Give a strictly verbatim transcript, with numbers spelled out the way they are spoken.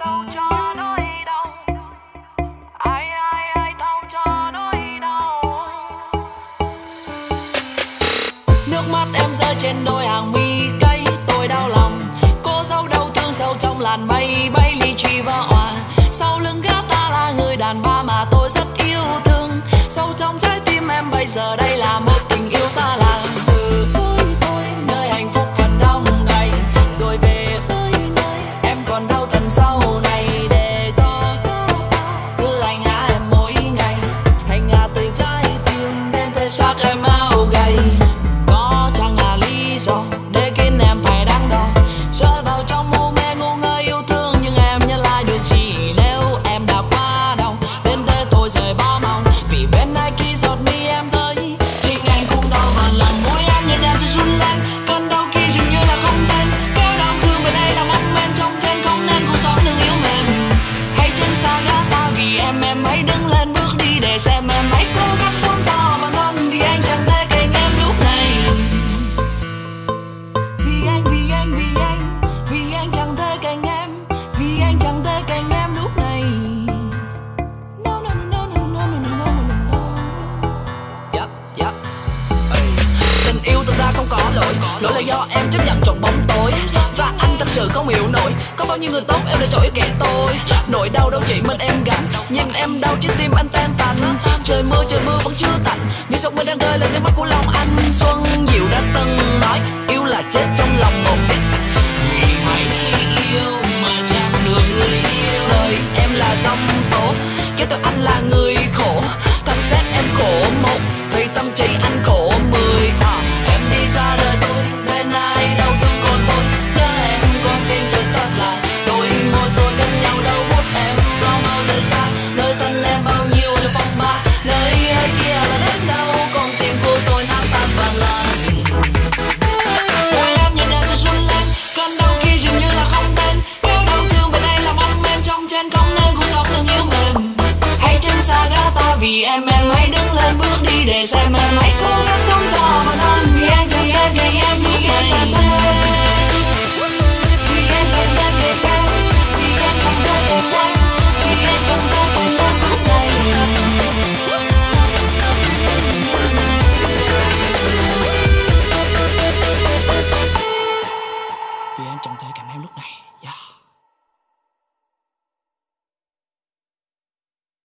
thấu cho nỗi đau, ai ai ai thấu cho nỗi đau. Nước mắt em rơi trên đôi hàng mi cay, tôi đau lòng. Cô dâu đau thương sâu trong làn mây bay ly truy và òa. Sau lưng gã ta là người đàn bà mà tôi rất yêu thương. Sâu trong trái tim em bây giờ đây là một tình yêu xa lạ. Từ với tôi nơi hạnh phúc phần đông đầy, rồi về với nơi em còn đau tận sau này. Để cho cứ anh ngã em mỗi ngày, hành hạ từ trái tim đến thể xác em ao gầy. Có chẳng là lý do để khiến em phải đắn đo, rơi vào trong mù mê ngu ngơ yêu thương, nhưng em nhớ lại được gì nếu em đã quá đau đến thế tôi rời bỏ mong. Vì bên ai khi giọt mi em rơi, thì anh cũng đau và lòng mỗi em nhẹ nhàng cho run lên. Cơn đau kia dường như là không tên, kéo đau thương về đây là mong men trong trên không nên cuộc sống đừng yếu mềm. Hãy tránh xa gã ta vì em em hãy đứng lên bước đi để xem em hãy cố gắng sống cho bản thân, vì anh chẳng thể cạnh em lúc này. Vì anh vì anh vì anh vì anh chẳng thể cạnh em, vì anh chẳng thể cạnh em lúc này. No no no no no no no no no. Yep yep. Tình yêu thực ra không có lỗi, lỗi là do em chấp nhận trong bóng tối. Và anh thật sự không hiểu nổi, có bao nhiêu người tốt em đã chọn kẻ tôi. Nỗi đau đâu chỉ mình em gánh, nhưng em đau trái tim anh tan tành. Trời mưa trời mưa vẫn chưa tạnh, những giọt mưa đang rơi là nước mắt của lòng anh. Xuân Diệu đã từng nói yêu là chết trong lòng một ít, vì mày yêu mà chẳng được người yêu. Đời em là dòng tố, kéo theo anh là người khổ. Thật xét em khổ một, thì tâm trí anh khổ mười. À, em đi xa đời tôi, bên ai đau thương còn tôi. Nhớ em con tim chợt thật là đôi môi tôi gần nhau đâu hút em mau mau rời xa. Nơi thân em bao nhiêu là phong ba, nơi ấy kia là đến đâu, con tim của tôi nát tan vạn lần. Môi em nhẹ nhàng cho run lên, cơn đau kia dường như là không tên, kéo đau thương về đây là mong men trong trên không nên cuộc sống đừng yếu mềm. Hãy tránh xa gã ta vì em em hãy đứng lên bước đi để xem em hãy cố gắng